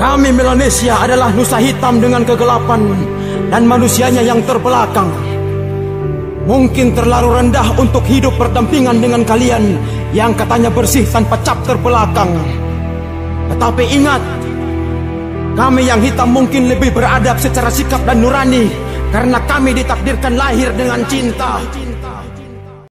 Kami Melanesia adalah nusa hitam dengan kegelapan dan manusianya yang terbelakang. Mungkin terlalu rendah untuk hidup berdampingan dengan kalian yang katanya bersih tanpa cap terbelakang. Tetapi ingat, kami yang hitam mungkin lebih beradab secara sikap dan nurani, karena kami ditakdirkan lahir dengan cinta.